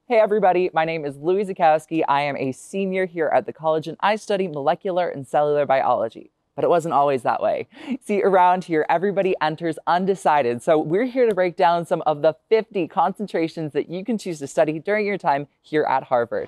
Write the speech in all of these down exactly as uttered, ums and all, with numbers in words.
Hey everybody, my name is Louis Zakowski. I am a senior here at the college and I study molecular and cellular biology. But it wasn't always that way. See, around here, everybody enters undecided. So we're here to break down some of the fifty concentrations that you can choose to study during your time here at Harvard.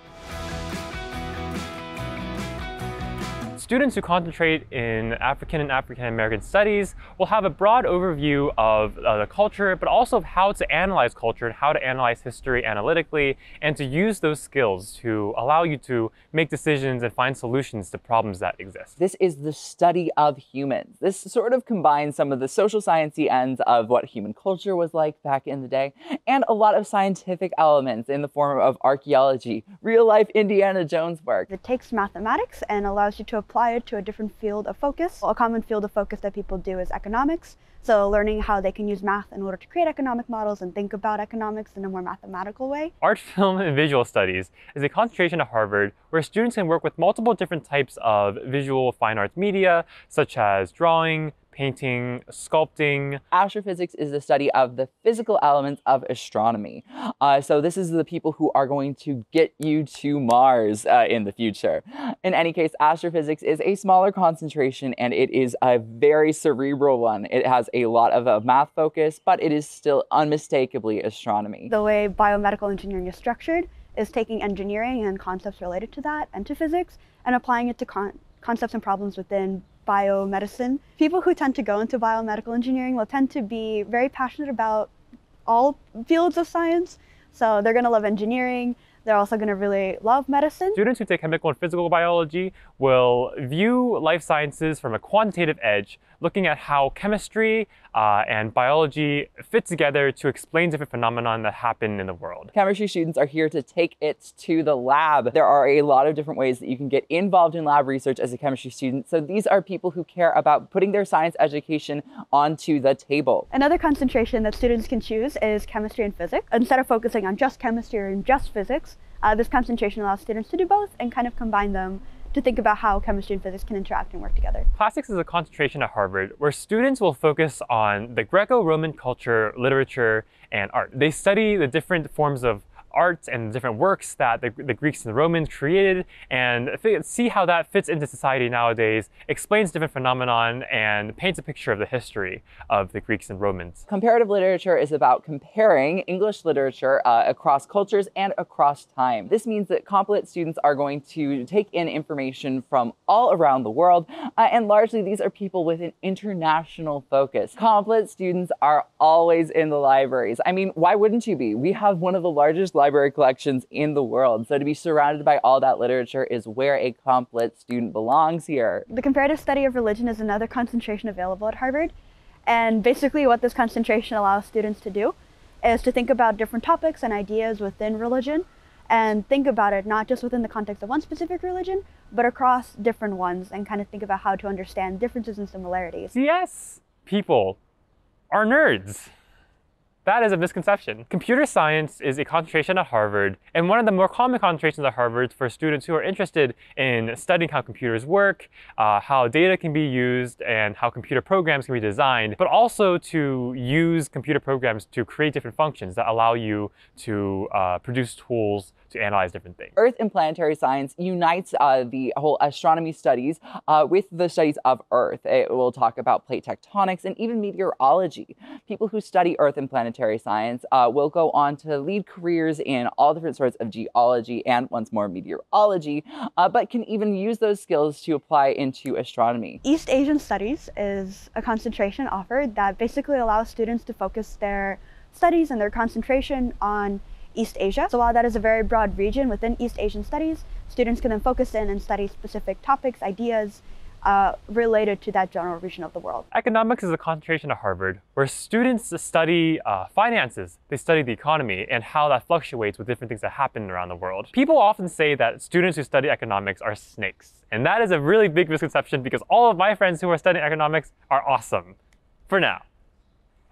Students who concentrate in African and African American studies will have a broad overview of uh, the culture, but also of how to analyze culture and how to analyze history analytically, and to use those skills to allow you to make decisions and find solutions to problems that exist. This is the study of humans. This sort of combines some of the social sciencey ends of what human culture was like back in the day, and a lot of scientific elements in the form of archaeology, real-life Indiana Jones work. It takes mathematics and allows you to apply it to a different field of focus. A common field of focus that people do is economics. So learning how they can use math in order to create economic models and think about economics in a more mathematical way. Art, film, and visual studies is a concentration at Harvard where students can work with multiple different types of visual fine arts media, such as drawing, painting, sculpting. Astrophysics is the study of the physical elements of astronomy. Uh, so this is the people who are going to get you to Mars uh, in the future. In any case, astrophysics is a smaller concentration and it is a very cerebral one. It has a lot of a math focus, but it is still unmistakably astronomy. The way biomedical engineering is structured is taking engineering and concepts related to that and to physics and applying it to con concepts and problems within biomedicine. People who tend to go into biomedical engineering will tend to be very passionate about all fields of science. So they're going to love engineering. They're also going to really love medicine. Students who take chemical and physical biology will view life sciences from a quantitative edge, looking at how chemistry uh, and biology fit together to explain different phenomena that happen in the world. Chemistry students are here to take it to the lab. There are a lot of different ways that you can get involved in lab research as a chemistry student. So these are people who care about putting their science education onto the table. Another concentration that students can choose is chemistry and physics. Instead of focusing on just chemistry or just physics, uh, this concentration allows students to do both and kind of combine them to think about how chemistry and physics can interact and work together. Classics is a concentration at Harvard where students will focus on the Greco-Roman culture, literature, and art. They study the different forms of art and different works that the, the Greeks and the Romans created and see how that fits into society nowadays, explains different phenomenon, and paints a picture of the history of the Greeks and Romans. Comparative literature is about comparing English literature uh, across cultures and across time. This means that comp-lit students are going to take in information from all around the world, uh, and largely these are people with an international focus. Comp-lit students are always in the libraries. I mean, why wouldn't you be? We have one of the largest libraries library collections in the world. So to be surrounded by all that literature is where a comp-lit student belongs here. The comparative study of religion is another concentration available at Harvard. And basically what this concentration allows students to do is to think about different topics and ideas within religion and think about it not just within the context of one specific religion, but across different ones and kind of think about how to understand differences and similarities. Yes, people are nerds. That is a misconception. Computer science is a concentration at Harvard, and one of the more common concentrations at Harvard for students who are interested in studying how computers work, uh, how data can be used, and how computer programs can be designed, but also to use computer programs to create different functions that allow you to uh, produce tools to analyze different things. Earth and planetary science unites uh, the whole astronomy studies uh, with the studies of Earth. It will talk about plate tectonics and even meteorology. People who study Earth and planetary science uh, will go on to lead careers in all different sorts of geology and once more meteorology, uh, but can even use those skills to apply into astronomy. East Asian Studies is a concentration offered that basically allows students to focus their studies and their concentration on East Asia. So while that is a very broad region within East Asian studies, students can then focus in and study specific topics, ideas uh, related to that general region of the world. Economics is a concentration at Harvard where students study uh, finances. They study the economy and how that fluctuates with different things that happen around the world. People often say that students who study economics are snakes. And that is a really big misconception because all of my friends who are studying economics are awesome. For now.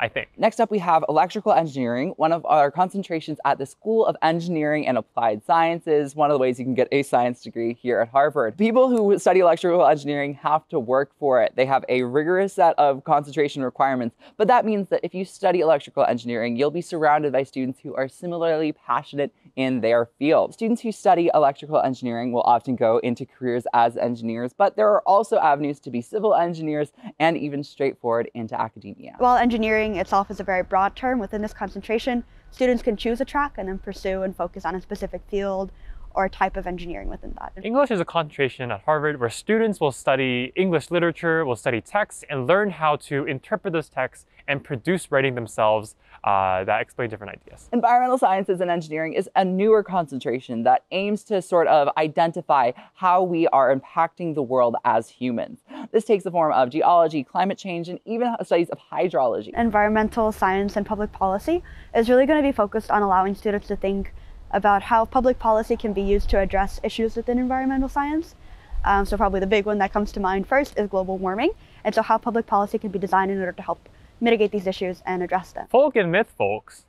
I think. Next up, we have electrical engineering, one of our concentrations at the School of Engineering and Applied Sciences, one of the ways you can get a science degree here at Harvard. People who study electrical engineering have to work for it. They have a rigorous set of concentration requirements, but that means that if you study electrical engineering, you'll be surrounded by students who are similarly passionate in their field. Students who study electrical engineering will often go into careers as engineers, but there are also avenues to be civil engineers and even straightforward into academia. While engineering itself is a very broad term, within this concentration, students can choose a track and then pursue and focus on a specific field or type of engineering within that. English is a concentration at Harvard where students will study English literature, will study texts, and learn how to interpret those texts and produce writing themselves uh, that explain different ideas. Environmental sciences and engineering is a newer concentration that aims to sort of identify how we are impacting the world as humans. This takes the form of geology, climate change, and even studies of hydrology. Environmental science and public policy is really going to be focused on allowing students to think about how public policy can be used to address issues within environmental science. Um, so probably the big one that comes to mind first is global warming, and so how public policy can be designed in order to help mitigate these issues and address them. Folk and myth folks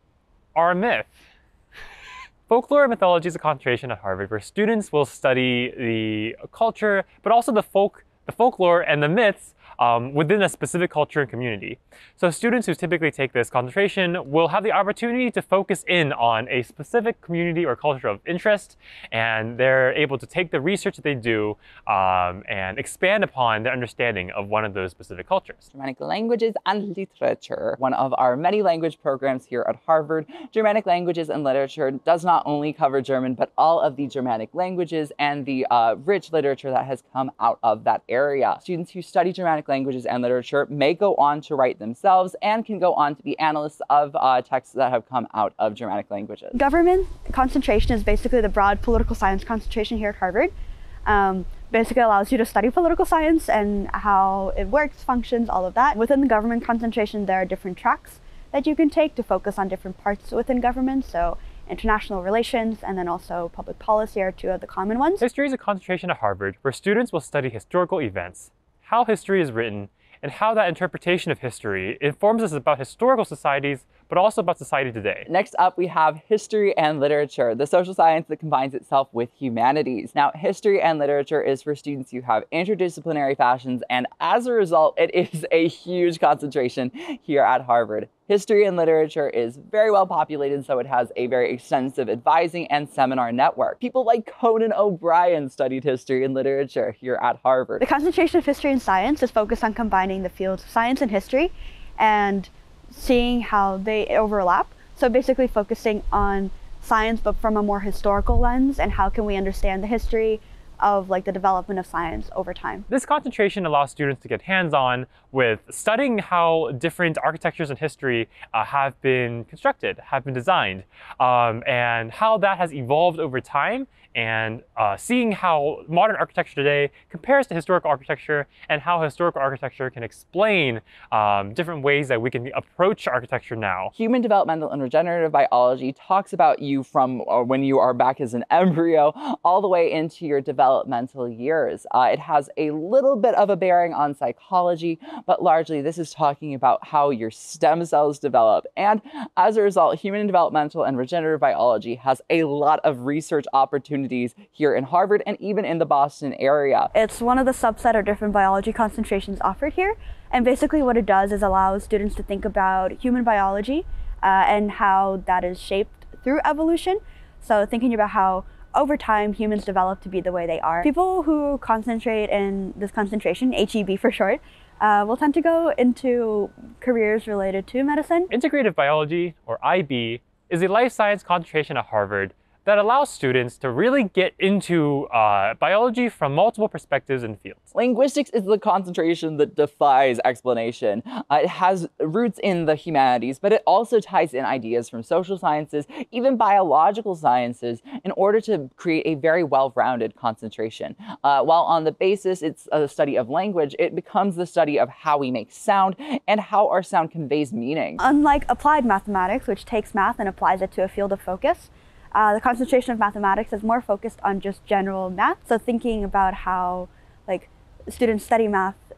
are a myth. Folklore and mythology is a concentration at Harvard where students will study the culture, but also the folk, the folklore and the myths Um, within a specific culture and community. So students who typically take this concentration will have the opportunity to focus in on a specific community or culture of interest, and they're able to take the research that they do um, and expand upon their understanding of one of those specific cultures. Germanic languages and literature, one of our many language programs here at Harvard. Germanic languages and literature does not only cover German, but all of the Germanic languages and the uh, rich literature that has come out of that area. Students who study Germanic languages and literature may go on to write themselves and can go on to be analysts of uh, texts that have come out of Germanic languages. Government concentration is basically the broad political science concentration here at Harvard. Um, basically allows you to study political science and how it works, functions, all of that. Within the government concentration, there are different tracks that you can take to focus on different parts within government. So international relations and then also public policy are two of the common ones. History is a concentration at Harvard where students will study historical events, how history is written, and how that interpretation of history informs us about historical societies, but also about society today. Next up, we have history and literature, the social science that combines itself with humanities. Now, history and literature is for students who have interdisciplinary passions, and as a result, it is a huge concentration here at Harvard. History and literature is very well populated, so it has a very extensive advising and seminar network. People like Conan O'Brien studied history and literature here at Harvard. The concentration of history and science is focused on combining the fields of science and history and seeing how they overlap. So basically focusing on science, but from a more historical lens, and how can we understand the history of like the development of science over time. This concentration allows students to get hands-on with studying how different architectures in history uh, have been constructed, have been designed, um, and how that has evolved over time, and uh, seeing how modern architecture today compares to historical architecture and how historical architecture can explain um, different ways that we can approach architecture now. Human developmental and regenerative biology talks about you from uh, when you are back as an embryo all the way into your developmental years. Uh, it has a little bit of a bearing on psychology, but largely this is talking about how your stem cells develop. And as a result, human developmental and regenerative biology has a lot of research opportunities here in Harvard and even in the Boston area. It's one of the subset of different biology concentrations offered here. And basically what it does is allow students to think about human biology uh, and how that is shaped through evolution. So thinking about how over time humans develop to be the way they are. People who concentrate in this concentration, H E B for short, uh, will tend to go into careers related to medicine. Integrative Biology, or I B, is a life science concentration at Harvard that allows students to really get into uh, biology from multiple perspectives and fields. Linguistics is the concentration that defies explanation. Uh, it has roots in the humanities, but it also ties in ideas from social sciences, even biological sciences, in order to create a very well-rounded concentration. Uh, while on the basis it's a study of language, it becomes the study of how we make sound and how our sound conveys meaning. Unlike applied mathematics, which takes math and applies it to a field of focus, Uh, the concentration of mathematics is more focused on just general math. So thinking about how like students study math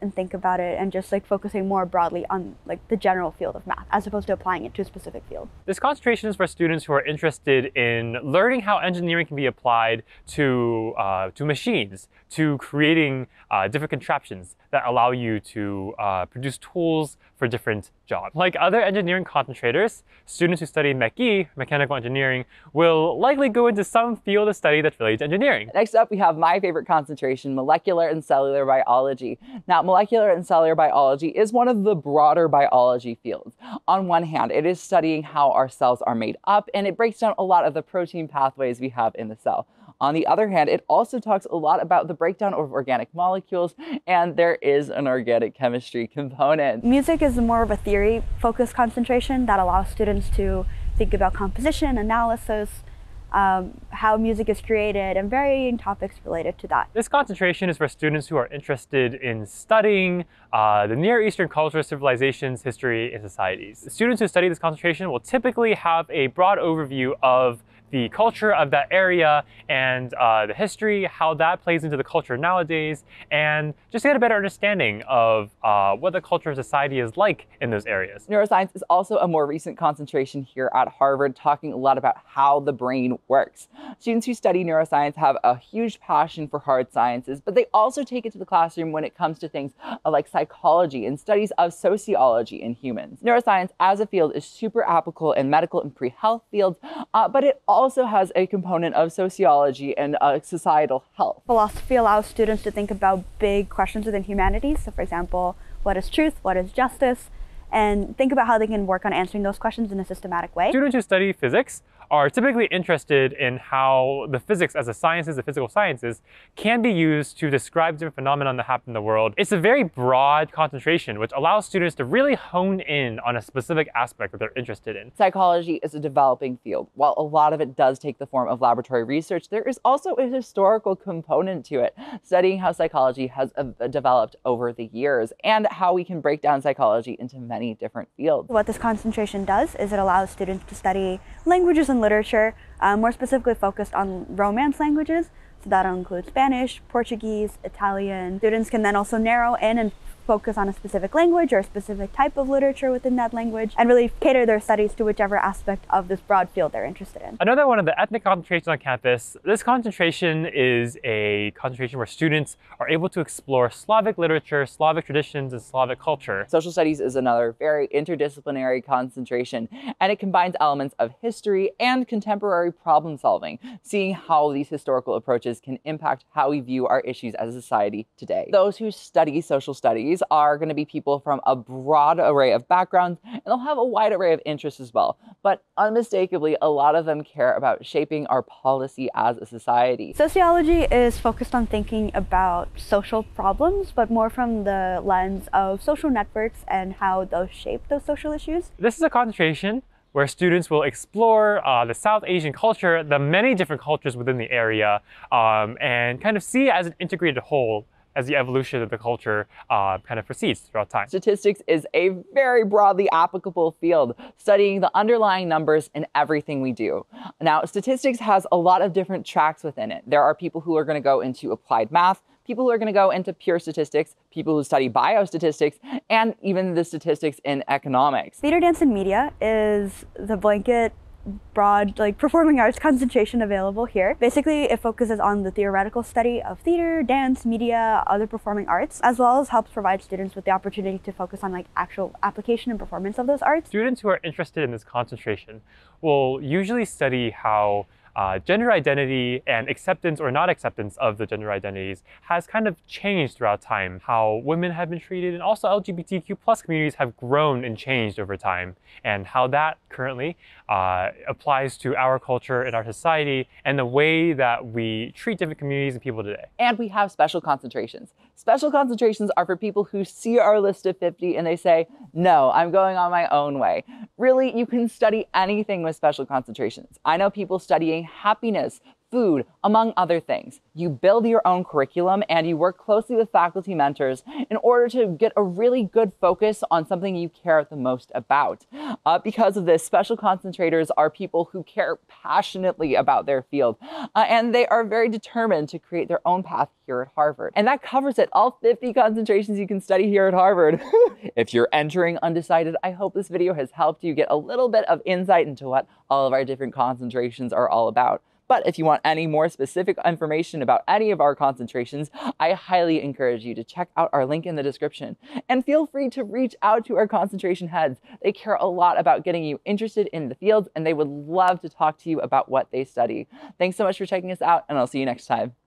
and think about it, and just like focusing more broadly on like the general field of math as opposed to applying it to a specific field. This concentration is for students who are interested in learning how engineering can be applied to, uh, to machines, to creating uh, different contraptions that allow you to uh, produce tools for different jobs. Like other engineering concentrators, students who study mech E, mechanical engineering, will likely go into some field of study that's related to engineering. Next up, we have my favorite concentration, molecular and cellular biology. Now, molecular and cellular biology is one of the broader biology fields. On one hand, it is studying how our cells are made up, and it breaks down a lot of the protein pathways we have in the cell. On the other hand, it also talks a lot about the breakdown of organic molecules, and there is an organic chemistry component. Music is more of a theory-focused concentration that allows students to think about composition, analysis, um, how music is created, and varying topics related to that. This concentration is for students who are interested in studying uh, the Near Eastern cultures, civilizations, history, and societies. Students who study this concentration will typically have a broad overview of the culture of that area and uh, the history, how that plays into the culture nowadays, and just get a better understanding of uh, what the culture of society is like in those areas. Neuroscience is also a more recent concentration here at Harvard, talking a lot about how the brain works. Students who study neuroscience have a huge passion for hard sciences, but they also take it to the classroom when it comes to things like psychology and studies of sociology in humans. Neuroscience as a field is super applicable in medical and pre-health fields, uh, but it also also has a component of sociology and uh, societal health. Philosophy allows students to think about big questions within humanities. So for example, what is truth? What is justice? And think about how they can work on answering those questions in a systematic way. Students who study physics are typically interested in how the physics as the sciences, the physical sciences, can be used to describe different phenomena that happen in the world. It's a very broad concentration, which allows students to really hone in on a specific aspect that they're interested in. Psychology is a developing field. While a lot of it does take the form of laboratory research, there is also a historical component to it, studying how psychology has uh, developed over the years and how we can break down psychology into many different fields. What this concentration does is it allows students to study languages and literature, uh, more specifically focused on Romance languages. So that'll include Spanish, Portuguese, Italian. Students can then also narrow in and focus on a specific language or a specific type of literature within that language and really cater their studies to whichever aspect of this broad field they're interested in. Another one of the ethnic concentrations on campus, this concentration is a concentration where students are able to explore Slavic literature, Slavic traditions, and Slavic culture. Social studies is another very interdisciplinary concentration, and it combines elements of history and contemporary problem solving, seeing how these historical approaches can impact how we view our issues as a society today. Those who study social studies are going to be people from a broad array of backgrounds, and they'll have a wide array of interests as well. But unmistakably, a lot of them care about shaping our policy as a society. Sociology is focused on thinking about social problems, but more from the lens of social networks and how those shape those social issues. This is a concentration where students will explore uh, the South Asian culture, the many different cultures within the area, um, and kind of see it as an integrated whole as the evolution of the culture uh, kind of proceeds throughout time. Statistics is a very broadly applicable field, studying the underlying numbers in everything we do. Now, statistics has a lot of different tracks within it. There are people who are going to go into applied math, people who are going to go into pure statistics, people who study biostatistics, and even the statistics in economics. Theater, dance, and media is the blanket broad like performing arts concentration available here. Basically, it focuses on the theoretical study of theater, dance, media, other performing arts, as well as helps provide students with the opportunity to focus on like actual application and performance of those arts. Students who are interested in this concentration will usually study how Uh, gender identity and acceptance or not acceptance of the gender identities has kind of changed throughout time. How women have been treated and also L G B T Q plus communities have grown and changed over time, and how that currently uh, applies to our culture and our society and the way that we treat different communities and people today. And we have special concentrations. Special concentrations are for people who see our list of fifty and they say, no, I'm going on my own way. Really, you can study anything with special concentrations. I know people studying happiness, food, among other things. You build your own curriculum and you work closely with faculty mentors in order to get a really good focus on something you care the most about. Uh, because of this, special concentrators are people who care passionately about their field, uh, and they are very determined to create their own path here at Harvard. And that covers it, all fifty concentrations you can study here at Harvard. If you're entering undecided, I hope this video has helped you get a little bit of insight into what all of our different concentrations are all about. But if you want any more specific information about any of our concentrations, I highly encourage you to check out our link in the description. And feel free to reach out to our concentration heads. They care a lot about getting you interested in the fields, and they would love to talk to you about what they study. Thanks so much for checking us out, and I'll see you next time.